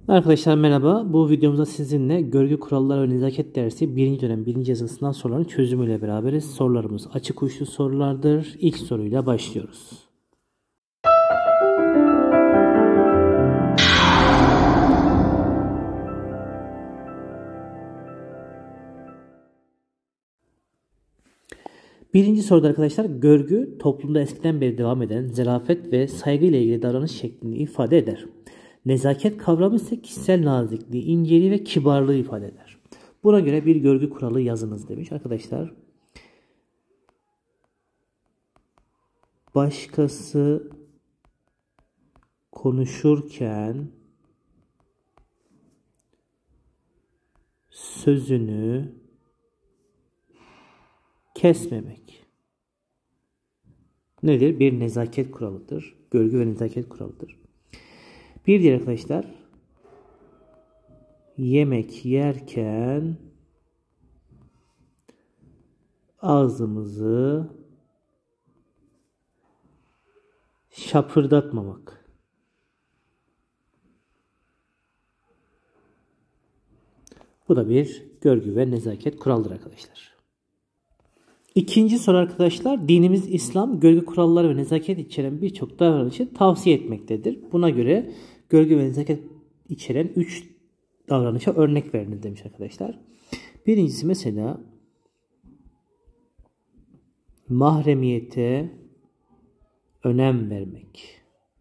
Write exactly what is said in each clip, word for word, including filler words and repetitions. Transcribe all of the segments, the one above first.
Arkadaşlar merhaba. Bu videomuzda sizinle görgü kuralları ve nezaket dersi birinci dönem birinci yazılı sınav sorularının çözümüyle beraberiz. Sorularımız açık uçlu sorulardır. İlk soruyla başlıyoruz. Birinci soruda arkadaşlar görgü toplumda eskiden beri devam eden zarafet ve saygı ile ilgili davranış şeklini ifade eder. Nezaket kavramı ise kişisel nazikliği, inceliği ve kibarlığı ifade eder. Buna göre bir görgü kuralı yazınız demiş arkadaşlar. Başkası konuşurken sözünü kesmemek nedir? Bir nezaket kuralıdır. Görgü ve nezaket kuralıdır. Bir diğer arkadaşlar, yemek yerken ağzımızı şapırdatmamak. Bu da bir görgü ve nezaket kuralıdır arkadaşlar. İkinci soru arkadaşlar, dinimiz İslam görgü kuralları ve nezaket içeren birçok davranışı tavsiye etmektedir. Buna göre görgü ve nezaket içeren üç davranışa örnek veriniz demiş arkadaşlar. Birincisi mesela mahremiyete önem vermek.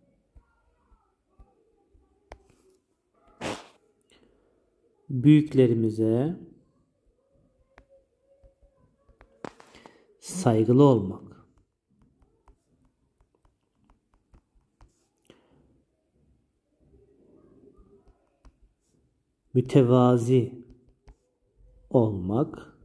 Büyüklerimize saygılı olmak. Mütevazi olmak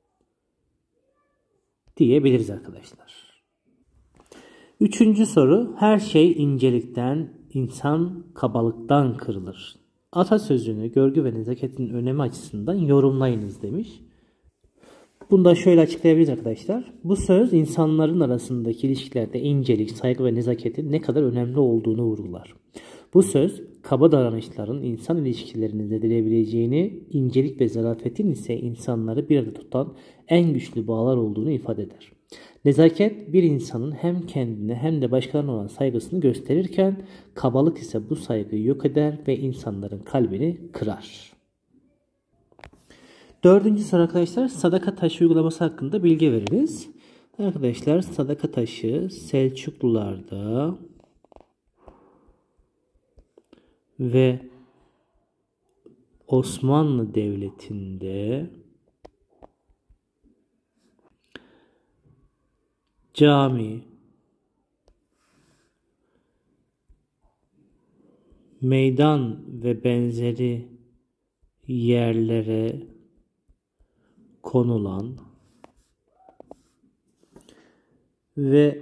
diyebiliriz arkadaşlar. Üçüncü soru, her şey incelikten, insan kabalıktan kırılır. Atasözünü görgü ve nezaketin önemi açısından yorumlayınız demiş. Bunu da şöyle açıklayabiliriz arkadaşlar. Bu söz insanların arasındaki ilişkilerde incelik, saygı ve nezaketin ne kadar önemli olduğunu vurgular. Bu söz kaba davranışların insan ilişkilerini zedeleyebileceğini, incelik ve zarafetin ise insanları bir arada tutan en güçlü bağlar olduğunu ifade eder. Nezaket bir insanın hem kendine hem de başkalarına olan saygısını gösterirken kabalık ise bu saygıyı yok eder ve insanların kalbini kırar. Dördüncü soru arkadaşlar, sadaka taşı uygulaması hakkında bilgi veririz. Arkadaşlar sadaka taşı Selçuklularda ve Osmanlı Devleti'nde cami, meydan ve benzeri yerlere konulan ve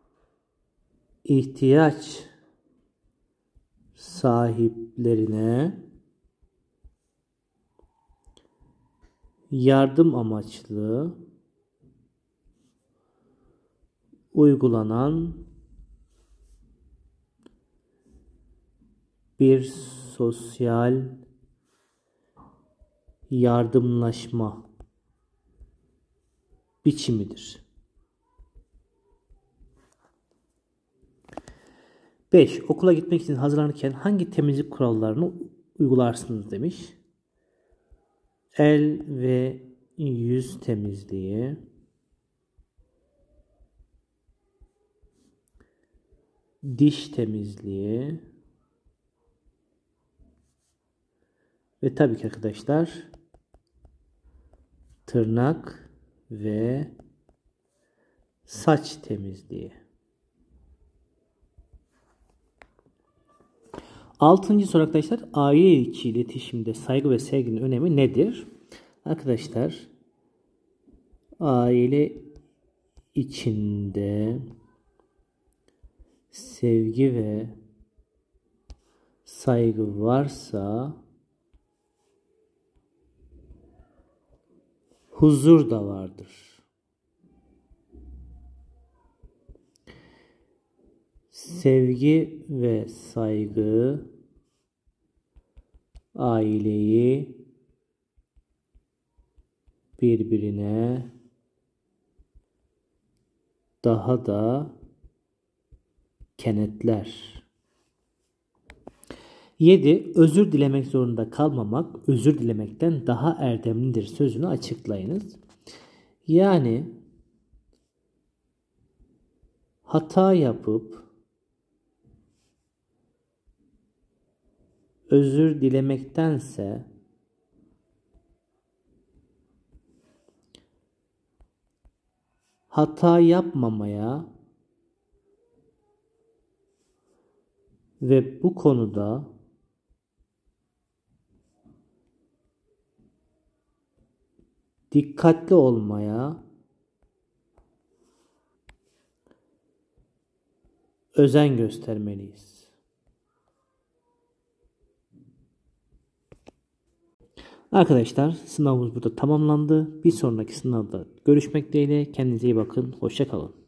ihtiyaç sahiplerine yardım amaçlı uygulanan bir sosyal yardımlaşma biçimidir. beş. Okula gitmek için hazırlanırken hangi temizlik kurallarını uygularsınız demiş. El ve yüz temizliği, diş temizliği ve tabii ki arkadaşlar tırnak ve saç temizliği. Altıncı soru arkadaşlar, aile içi iletişimde saygı ve sevginin önemi nedir? Arkadaşlar aile içinde sevgi ve saygı varsa huzur da vardır. sevgi ve saygı aileyi birbirine daha da kenetler. yedi. Özür dilemek zorunda kalmamak özür dilemekten daha erdemlidir sözünü açıklayınız. Yani hata yapıp özür dilemektense hata yapmamaya ve bu konuda dikkatli olmaya özen göstermeliyiz. Arkadaşlar, sınavımız burada tamamlandı. Bir sonraki sınavda görüşmek dileğiyle. Kendinize iyi bakın. Hoşça kalın.